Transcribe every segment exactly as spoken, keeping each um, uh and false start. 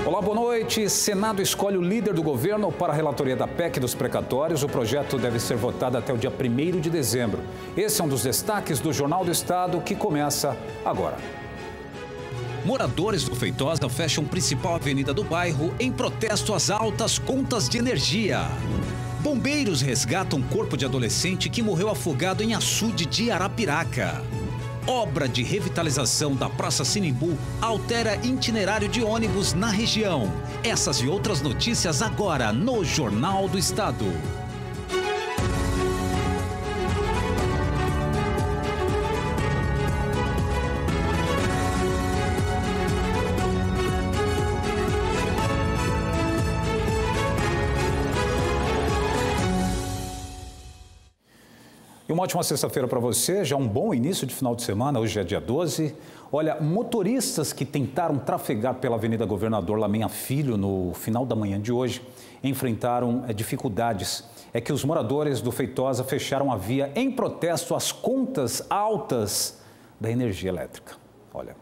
Olá, boa noite. Senado escolhe o líder do governo para a relatoria da P E C dos precatórios. O projeto deve ser votado até o dia primeiro de dezembro. Esse é um dos destaques do Jornal do Estado, que começa agora. Moradores do Feitosa fecham a principal avenida do bairro em protesto às altas contas de energia. Bombeiros resgatam corpo de adolescente que morreu afogado em açude de Arapiraca. Obra de revitalização da Praça Sinimbu altera itinerário de ônibus na região. Essas e outras notícias agora no Jornal do Estado. E uma ótima sexta-feira para você, já um bom início de final de semana, hoje é dia doze. Olha, motoristas que tentaram trafegar pela Avenida Governador Laminha Filho no final da manhã de hoje enfrentaram é, dificuldades. É que os moradores do Feitosa fecharam a via em protesto às contas altas da energia elétrica. Olha.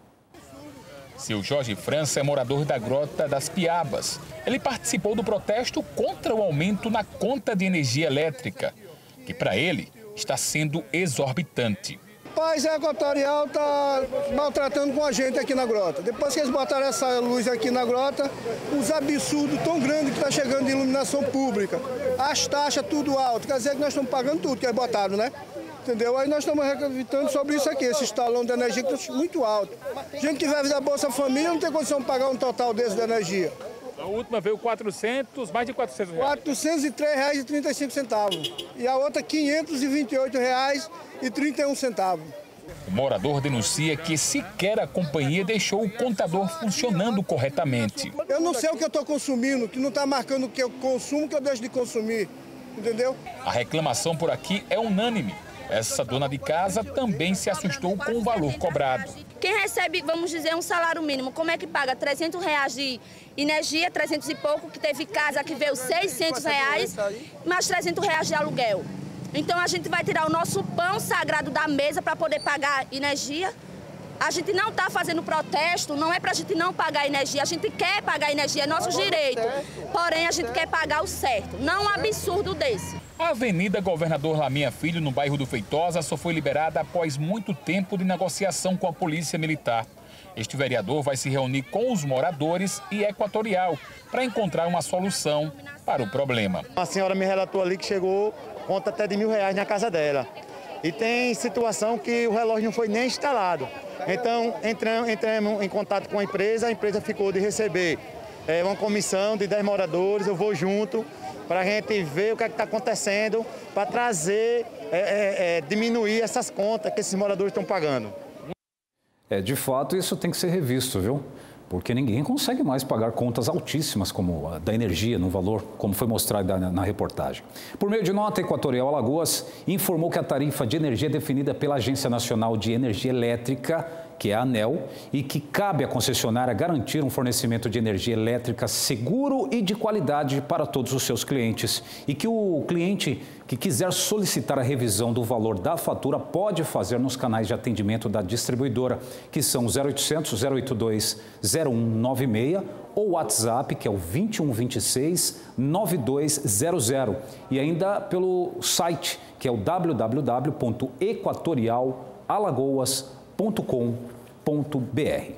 Seu Jorge França é morador da Grota das Piabas. Ele participou do protesto contra o aumento na conta de energia elétrica, que para ele está sendo exorbitante. Rapaz, a Equatorial está maltratando com a gente aqui na Grota. Depois que eles botaram essa luz aqui na Grota, os absurdos tão grandes que está chegando de iluminação pública, as taxas tudo alto, quer dizer que nós estamos pagando tudo que eles botaram, né? Entendeu? Aí nós estamos reclamando sobre isso aqui, esse estalão de energia que está muito alto. Gente que vive da Bolsa Família não tem condição de pagar um total desse de energia. A última veio quatrocentos, mais de quatrocentos reais. quatrocentos e três reais e trinta e cinco centavos. E a outra quinhentos e vinte e oito reais e trinta e um centavos. O morador denuncia que sequer a companhia deixou o contador funcionando corretamente. Eu não sei o que eu estou consumindo, que não está marcando o que eu consumo, que eu deixo de consumir, entendeu? A reclamação por aqui é unânime. Essa dona de casa também se assustou com o valor cobrado. Quem recebe, vamos dizer, um salário mínimo, como é que paga trezentos reais de energia, trezentos e pouco, que teve casa que veio seiscentos reais, mais trezentos reais de aluguel. Então a gente vai tirar o nosso pão sagrado da mesa para poder pagar energia. A gente não está fazendo protesto, não é para a gente não pagar energia, a gente quer pagar energia, é nosso direito. Porém, a gente quer pagar o certo, não um absurdo desse. A Avenida Governador Laminha Filho, no bairro do Feitosa, só foi liberada após muito tempo de negociação com a Polícia Militar. Este vereador vai se reunir com os moradores e Equatorial para encontrar uma solução para o problema. A senhora me relatou ali que chegou conta até de mil reais na casa dela. E tem situação que o relógio não foi nem instalado. Então, entramos, entramos em contato com a empresa, a empresa ficou de receber é, uma comissão de dez moradores, eu vou junto para a gente ver o que é está acontecendo, para trazer, é, é, é, diminuir essas contas que esses moradores estão pagando. É, de fato, isso tem que ser revisto, viu? Porque ninguém consegue mais pagar contas altíssimas como a da energia, no valor, como foi mostrado na, na reportagem. Por meio de nota, Equatorial Alagoas informou que a tarifa de energia é definida pela Agência Nacional de Energia Elétrica, que é a ANEEL, e que cabe à concessionária garantir um fornecimento de energia elétrica seguro e de qualidade para todos os seus clientes. E que o cliente que quiser solicitar a revisão do valor da fatura pode fazer nos canais de atendimento da distribuidora, que são zero oitocentos, zero oitenta e dois, zero um nove seis, ou o WhatsApp, que é o vinte e um vinte e seis, nove dois zero zero. E ainda pelo site, que é o w w w ponto equatorial alagoas ponto com ponto b r.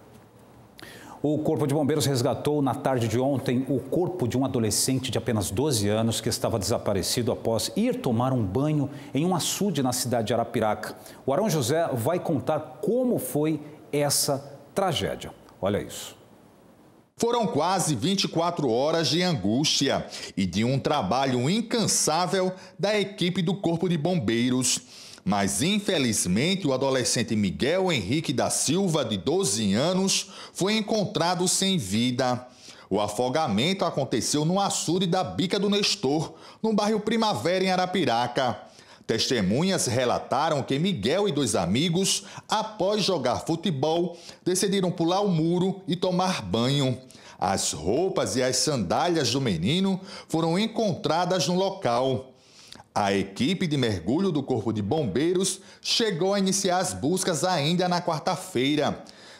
O Corpo de Bombeiros resgatou na tarde de ontem o corpo de um adolescente de apenas doze anos que estava desaparecido após ir tomar um banho em um açude na cidade de Arapiraca. O Arão José vai contar como foi essa tragédia. Olha isso. Foram quase vinte e quatro horas de angústia e de um trabalho incansável da equipe do Corpo de Bombeiros. Mas, infelizmente, o adolescente Miguel Henrique da Silva, de doze anos, foi encontrado sem vida. O afogamento aconteceu no açude da Bica do Nestor, no bairro Primavera, em Arapiraca. Testemunhas relataram que Miguel e dois amigos, após jogar futebol, decidiram pular o muro e tomar banho. As roupas e as sandálias do menino foram encontradas no local. A equipe de mergulho do Corpo de Bombeiros chegou a iniciar as buscas ainda na quarta-feira,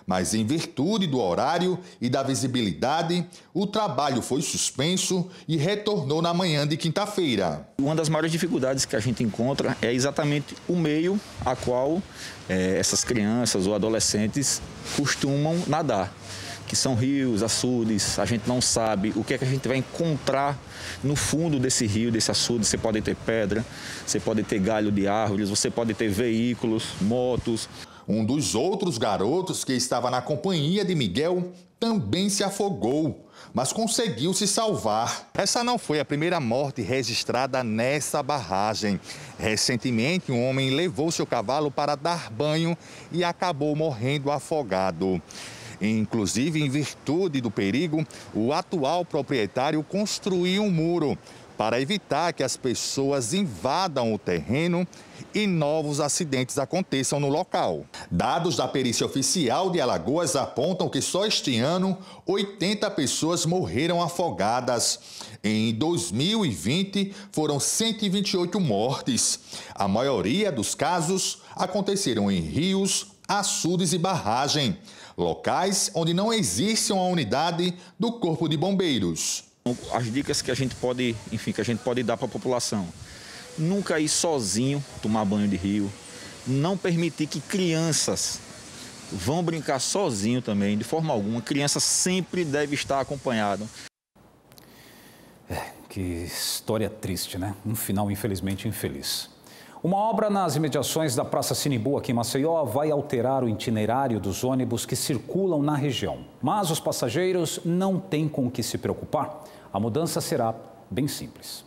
Mas em virtude do horário e da visibilidade, o trabalho foi suspenso e retornou na manhã de quinta-feira. Uma das maiores dificuldades que a gente encontra é exatamente o meio a qual é, essas crianças ou adolescentes costumam nadar, que são rios, açudes. A gente não sabe o que é que a gente vai encontrar no fundo desse rio, desse açude. Você pode ter pedra, você pode ter galho de árvores, você pode ter veículos, motos. Um dos outros garotos que estava na companhia de Miguel também se afogou, mas conseguiu se salvar. Essa não foi a primeira morte registrada nessa barragem. Recentemente, um homem levou seu cavalo para dar banho e acabou morrendo afogado. Inclusive, em virtude do perigo, o atual proprietário construiu um muro para evitar que as pessoas invadam o terreno e novos acidentes aconteçam no local. Dados da perícia oficial de Alagoas apontam que só este ano oitenta pessoas morreram afogadas. Em dois mil e vinte, foram cento e vinte e oito mortes. A maioria dos casos aconteceram em rios, açudes e barragem, locais onde não existe uma unidade do Corpo de Bombeiros. As dicas que a gente pode, enfim, que a gente pode dar para a população: nunca ir sozinho tomar banho de rio, não permitir que crianças vão brincar sozinho também, de forma alguma. Criança sempre deve estar acompanhada. É, que história triste, né? Um final infelizmente infeliz. Uma obra nas imediações da Praça Sinimbu, aqui em Maceió, vai alterar o itinerário dos ônibus que circulam na região. Mas os passageiros não têm com o que se preocupar. A mudança será bem simples.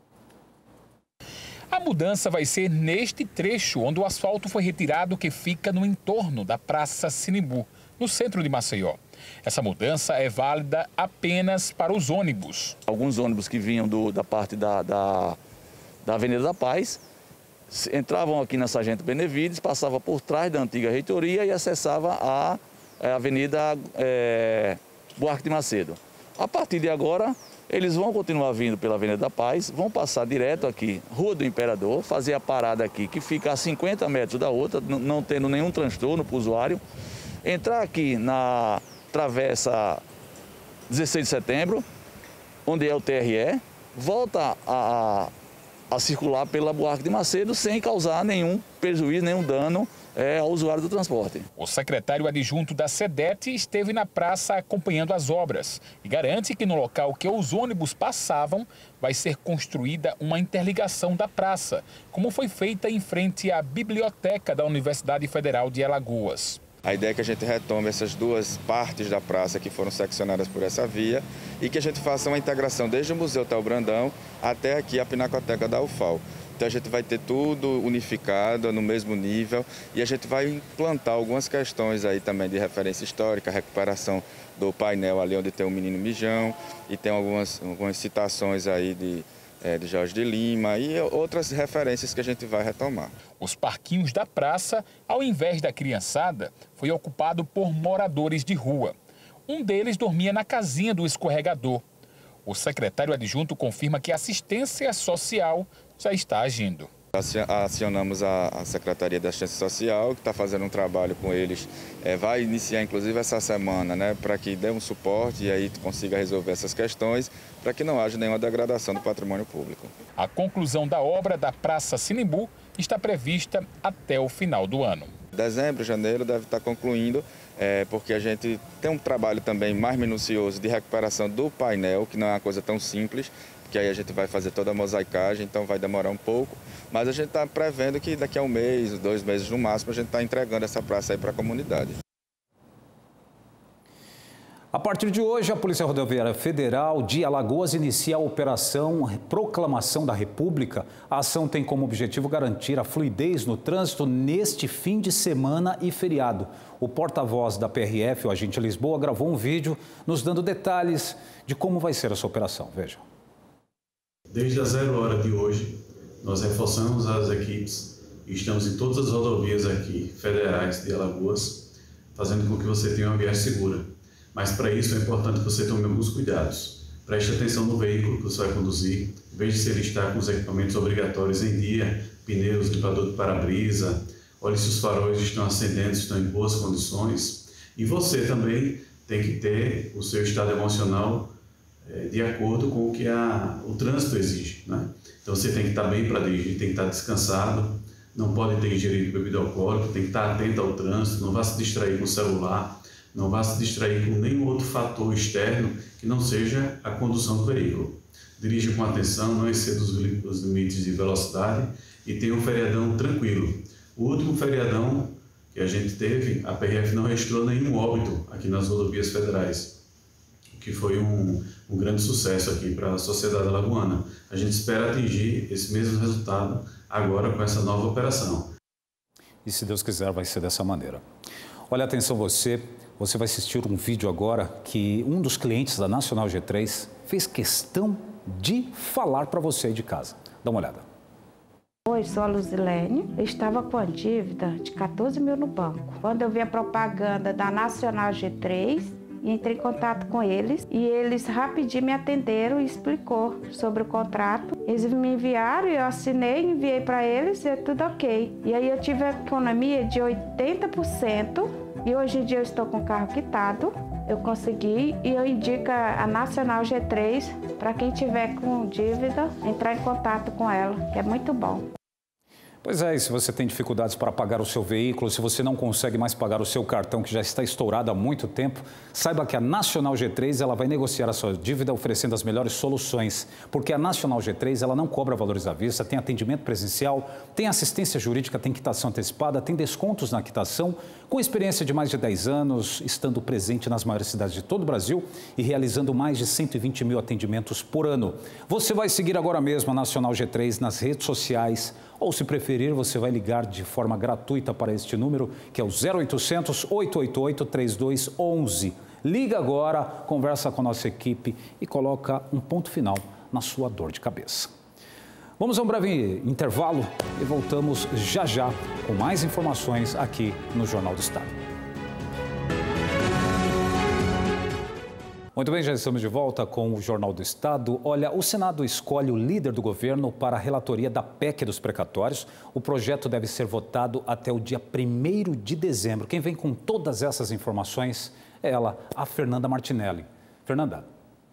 A mudança vai ser neste trecho, onde o asfalto foi retirado, que fica no entorno da Praça Sinimbu, no centro de Maceió. Essa mudança é válida apenas para os ônibus. Alguns ônibus que vinham do, da parte da, da, da Avenida da Paz entravam aqui na Sargento Benevides, passavam por trás da antiga reitoria e acessavam a, a Avenida é, Buarque de Macedo. A partir de agora, eles vão continuar vindo pela Avenida da Paz, vão passar direto aqui, Rua do Imperador, fazer a parada aqui, que fica a cinquenta metros da outra, não tendo nenhum transtorno para o usuário, entrar aqui na Travessa dezesseis de setembro, onde é o T R E, volta a, a, a circular pela Buarque de Macedo sem causar nenhum prejuízo, nenhum dano é, ao usuário do transporte. O secretário adjunto da SEDET esteve na praça acompanhando as obras e garante que no local que os ônibus passavam vai ser construída uma interligação da praça, como foi feita em frente à biblioteca da Universidade Federal de Alagoas. A ideia é que a gente retome essas duas partes da praça que foram seccionadas por essa via e que a gente faça uma integração desde o Museu Tel Brandão até aqui a Pinacoteca da U F A L. Então a gente vai ter tudo unificado no mesmo nível e a gente vai implantar algumas questões aí também de referência histórica, recuperação do painel ali onde tem o Menino Mijão e tem algumas, algumas citações aí de, é, de Jorge de Lima e outras referências que a gente vai retomar. Os parquinhos da praça, ao invés da criançada, foi ocupado por moradores de rua. Um deles dormia na casinha do escorregador. O secretário adjunto confirma que a assistência social já está agindo. Acionamos a Secretaria da Assistência Social, que está fazendo um trabalho com eles. É, vai iniciar, inclusive, essa semana, né, para que dê um suporte e aí consiga resolver essas questões, para que não haja nenhuma degradação do patrimônio público. A conclusão da obra da Praça Sinimbu está prevista até o final do ano. Dezembro, janeiro deve estar concluindo, é, porque a gente tem um trabalho também mais minucioso de recuperação do painel, que não é uma coisa tão simples, que aí a gente vai fazer toda a mosaicagem, então vai demorar um pouco, mas a gente está prevendo que daqui a um mês, dois meses no máximo, a gente está entregando essa praça aí para a comunidade. A partir de hoje, a Polícia Rodoviária Federal de Alagoas inicia a operação Proclamação da República. A ação tem como objetivo garantir a fluidez no trânsito neste fim de semana e feriado. O porta-voz da P R F, o agente Lisboa, gravou um vídeo nos dando detalhes de como vai ser essa operação. Veja. Desde a zero hora de hoje, nós reforçamos as equipes e estamos em todas as rodovias aqui federais de Alagoas, fazendo com que você tenha uma viagem segura. Mas para isso é importante que você tome alguns cuidados. Preste atenção no veículo que você vai conduzir, veja se ele está com os equipamentos obrigatórios em dia, pneus, limpador de para-brisa, olhe se os faróis estão acendendo, estão em boas condições. E você também tem que ter o seu estado emocional é, de acordo com o que a, o trânsito exige, né? Então você tem que estar bem para dirigir, tem que estar descansado, não pode ter ingerido bebida alcoólica, tem que estar atento ao trânsito, não vá se distrair com o celular, não vá se distrair com nenhum outro fator externo que não seja a condução do veículo. Dirija com atenção, não exceda os limites de velocidade e tenha um feriadão tranquilo. O último feriadão que a gente teve, a P R F não registrou nenhum óbito aqui nas rodovias federais, o que foi um, um grande sucesso aqui para a sociedade alagoana. A gente espera atingir esse mesmo resultado agora com essa nova operação. E se Deus quiser, vai ser dessa maneira. Olha, atenção você, você vai assistir um vídeo agora que um dos clientes da Nacional G três fez questão de falar para você aí de casa. Dá uma olhada. Oi, sou a Luzilene. Eu estava com a dívida de quatorze mil no banco. Quando eu vi a propaganda da Nacional G três, entrei em contato com eles e eles rapidinho me atenderam e explicou sobre o contrato. Eles me enviaram, eu assinei, enviei para eles e é tudo ok. E aí eu tive a economia de oitenta por cento e hoje em dia eu estou com o carro quitado. Eu consegui e eu indico a Nacional G três para quem tiver com dívida, entrar em contato com ela, que é muito bom. Pois é, e se você tem dificuldades para pagar o seu veículo, se você não consegue mais pagar o seu cartão que já está estourado há muito tempo, saiba que a Nacional G três ela vai negociar a sua dívida oferecendo as melhores soluções, porque a Nacional G três ela não cobra valores à vista, tem atendimento presencial, tem assistência jurídica, tem quitação antecipada, tem descontos na quitação, com experiência de mais de dez anos, estando presente nas maiores cidades de todo o Brasil e realizando mais de cento e vinte mil atendimentos por ano. Você vai seguir agora mesmo a Nacional G três nas redes sociais, ou se preferir, você vai ligar de forma gratuita para este número, que é o zero oitocentos, oito oito oito, três dois um um. Liga agora, conversa com a nossa equipe e coloca um ponto final na sua dor de cabeça. Vamos a um breve intervalo e voltamos já já com mais informações aqui no Jornal do Estado. Muito bem, já estamos de volta com o Jornal do Estado. Olha, o Senado escolhe o líder do governo para a relatoria da P E C dos precatórios. O projeto deve ser votado até o dia primeiro de dezembro. Quem vem com todas essas informações é ela, a Fernanda Martinelli. Fernanda.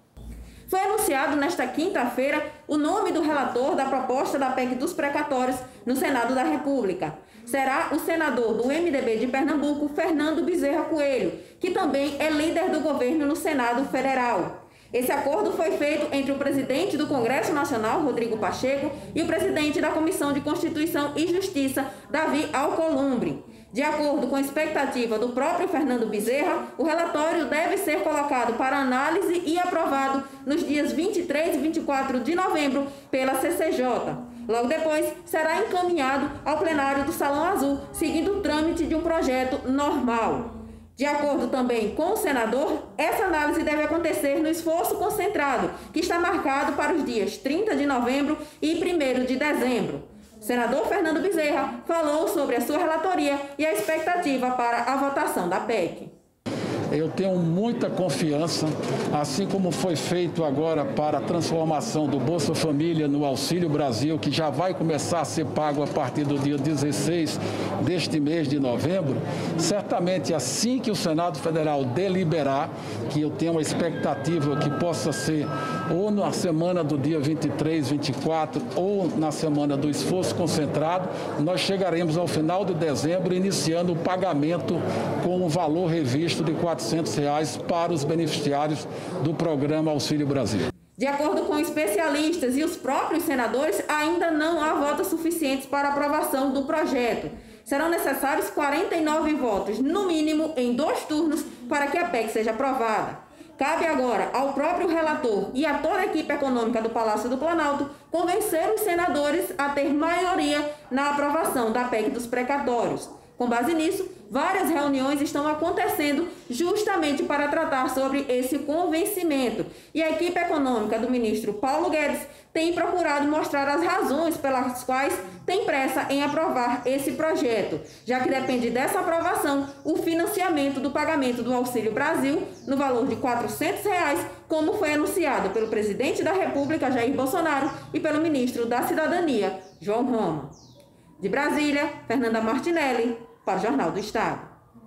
Foi anunciado nesta quinta-feira o nome do relator da proposta da P E C dos precatórios no Senado da República. Será o senador do M D B de Pernambuco, Fernando Bezerra Coelho, que também é líder do governo no Senado Federal. Esse acordo foi feito entre o presidente do Congresso Nacional, Rodrigo Pacheco, e o presidente da Comissão de Constituição e Justiça, Davi Alcolumbre. De acordo com a expectativa do próprio Fernando Bezerra, o relatório deve ser colocado para análise e aprovado nos dias vinte e três e vinte e quatro de novembro pela C C J. Logo depois, será encaminhado ao plenário do Salão Azul, seguindo o trâmite de um projeto normal. De acordo também com o senador, essa análise deve acontecer no esforço concentrado, que está marcado para os dias trinta de novembro e primeiro de dezembro. O senador Fernando Bezerra falou sobre a sua relatoria e a expectativa para a votação da P E C. Eu tenho muita confiança, assim como foi feito agora para a transformação do Bolsa Família no Auxílio Brasil, que já vai começar a ser pago a partir do dia dezesseis deste mês de novembro. Certamente, assim que o Senado Federal deliberar, que eu tenho uma expectativa que possa ser ou na semana do dia vinte e três, vinte e quatro, ou na semana do esforço concentrado, nós chegaremos ao final de dezembro iniciando o pagamento com o valor revisto de quatrocentos reais para os beneficiários do programa Auxílio Brasil. De acordo com especialistas e os próprios senadores, ainda não há votos suficientes para aprovação do projeto. Serão necessários quarenta e nove votos, no mínimo em dois turnos, para que a P E C seja aprovada. Cabe agora ao próprio relator e a toda a equipe econômica do Palácio do Planalto convencer os senadores a ter maioria na aprovação da P E C dos precatórios. Com base nisso, várias reuniões estão acontecendo justamente para tratar sobre esse convencimento. E a equipe econômica do ministro Paulo Guedes tem procurado mostrar as razões pelas quais tem pressa em aprovar esse projeto, já que depende dessa aprovação o financiamento do pagamento do Auxílio Brasil no valor de quatrocentos reais, como foi anunciado pelo presidente da República, Jair Bolsonaro, e pelo ministro da Cidadania, João Roma. De Brasília, Fernanda Martinelli, para o Jornal do Estado.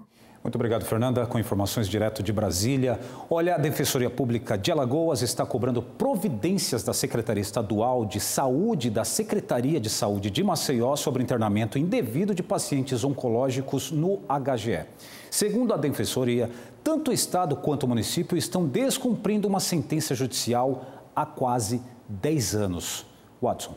Muito obrigado, Fernanda, com informações direto de Brasília. Olha, a Defensoria Pública de Alagoas está cobrando providências da Secretaria Estadual de Saúde e da Secretaria de Saúde de Maceió sobre internamento indevido de pacientes oncológicos no H G E. Segundo a Defensoria, tanto o Estado quanto o município estão descumprindo uma sentença judicial há quase dez anos. Watson.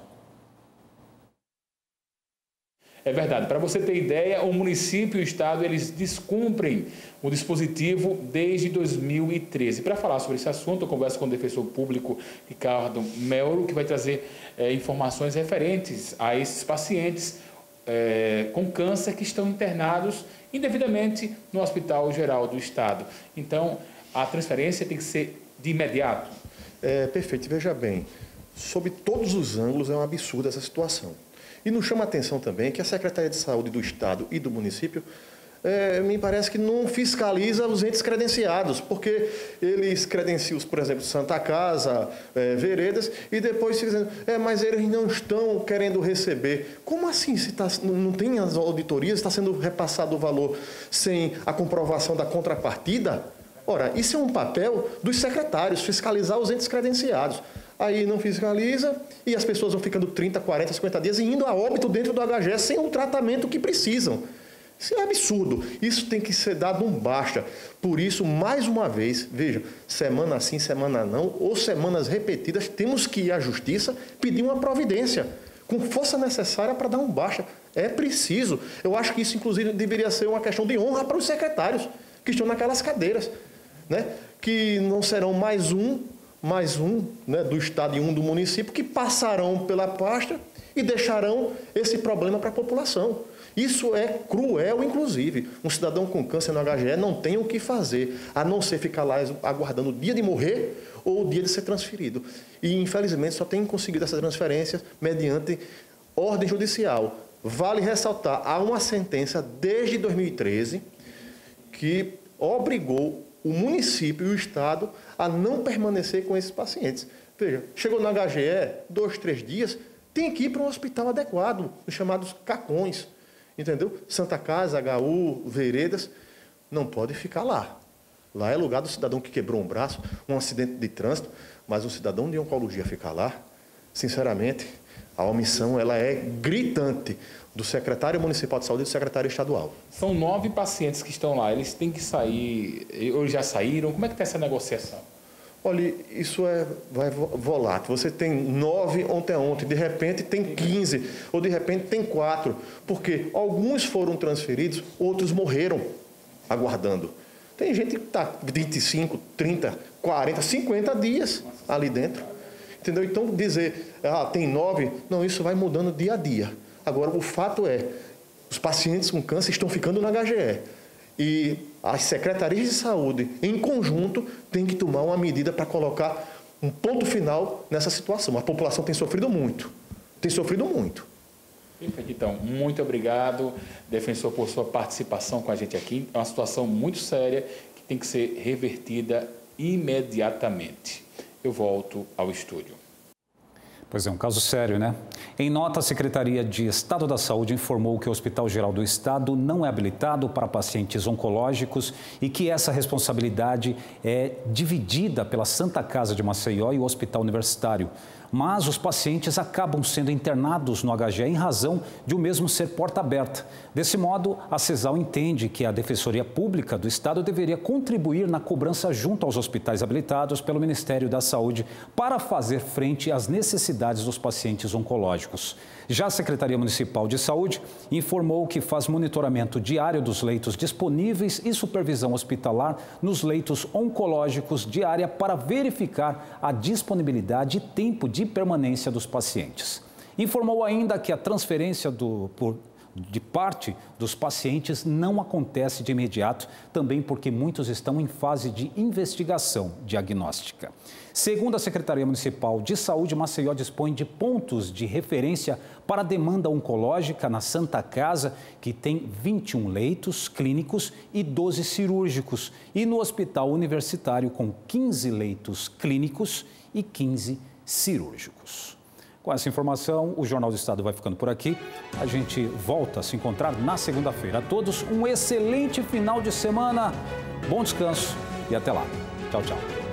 É verdade. Para você ter ideia, o município e o estado, eles descumprem o dispositivo desde dois mil e treze. Para falar sobre esse assunto, eu converso com o defensor público Ricardo Mello, que vai trazer é, informações referentes a esses pacientes é, com câncer que estão internados indevidamente no Hospital Geral do Estado. Então, a transferência tem que ser de imediato. É, perfeito. Veja bem, sob todos os ângulos é um absurdo essa situação. E nos chama a atenção também que a Secretaria de Saúde do Estado e do município, é, me parece que não fiscaliza os entes credenciados, porque eles credenciam, por exemplo, Santa Casa, é, Veredas, e depois ficam dizendo, é, mas eles não estão querendo receber. Como assim? Se tá, não tem as auditorias, está sendo repassado o valor sem a comprovação da contrapartida? Ora, isso é um papel dos secretários, fiscalizar os entes credenciados. Aí não fiscaliza e as pessoas vão ficando trinta, quarenta, cinquenta dias e indo a óbito dentro do H G E sem o tratamento que precisam. Isso é absurdo. Isso tem que ser dado um basta. Por isso, mais uma vez, veja, semana sim, semana não, ou semanas repetidas, temos que ir à Justiça pedir uma providência com força necessária para dar um basta. É preciso. Eu acho que isso, inclusive, deveria ser uma questão de honra para os secretários que estão naquelas cadeiras, né? Que não serão mais um mais um, né, do Estado e um do município, que passarão pela pasta e deixarão esse problema para a população. Isso é cruel, inclusive. Um cidadão com câncer no H G E não tem o que fazer, a não ser ficar lá aguardando o dia de morrer ou o dia de ser transferido. E, infelizmente, só tem conseguido essa transferência mediante ordem judicial. Vale ressaltar, há uma sentença desde dois mil e treze que obrigou o município e o Estado a não permanecer com esses pacientes. Veja, chegou no H G E, dois, três dias, tem que ir para um hospital adequado, os chamados cacões, entendeu? Santa Casa, H U, Veredas, não pode ficar lá. Lá é lugar do cidadão que quebrou um braço, um acidente de trânsito, mas o cidadão de oncologia ficar lá, sinceramente, a omissão ela é gritante do secretário municipal de saúde e do secretário estadual. São nove pacientes que estão lá, eles têm que sair, ou já saíram, como é que está essa negociação? Olha, isso é vai volátil. Você tem nove ontem ontem, de repente tem quinze, ou de repente tem quatro, porque alguns foram transferidos, outros morreram aguardando. Tem gente que está vinte e cinco, trinta, quarenta, cinquenta dias ali dentro. Entendeu? Então, dizer, ah, tem nove, não, isso vai mudando dia a dia. Agora, o fato é, os pacientes com câncer estão ficando no H G E. E as secretarias de saúde, em conjunto, têm que tomar uma medida para colocar um ponto final nessa situação. A população tem sofrido muito. Tem sofrido muito. Perfeito. Então, muito obrigado, defensor, por sua participação com a gente aqui. É uma situação muito séria que tem que ser revertida imediatamente. Eu volto ao estúdio. Pois é, um caso sério, né? Em nota, a Secretaria de Estado da Saúde informou que o Hospital Geral do Estado não é habilitado para pacientes oncológicos e que essa responsabilidade é dividida pela Santa Casa de Maceió e o Hospital Universitário. Mas os pacientes acabam sendo internados no H G E em razão de o mesmo ser porta aberta. Desse modo, a CESAL entende que a Defensoria Pública do Estado deveria contribuir na cobrança junto aos hospitais habilitados pelo Ministério da Saúde para fazer frente às necessidades dos pacientes oncológicos. Já a Secretaria Municipal de Saúde informou que faz monitoramento diário dos leitos disponíveis e supervisão hospitalar nos leitos oncológicos diária para verificar a disponibilidade e tempo de permanência dos pacientes. Informou ainda que a transferência do, por, de parte dos pacientes não acontece de imediato, também porque muitos estão em fase de investigação diagnóstica. Segundo a Secretaria Municipal de Saúde, Maceió dispõe de pontos de referência para a demanda oncológica na Santa Casa, que tem vinte e um leitos clínicos e doze cirúrgicos, e no Hospital Universitário com quinze leitos clínicos e quinze cirúrgicos. Com essa informação, o Jornal do Estado vai ficando por aqui. A gente volta a se encontrar na segunda-feira. A todos um excelente final de semana, bom descanso e até lá. Tchau, tchau.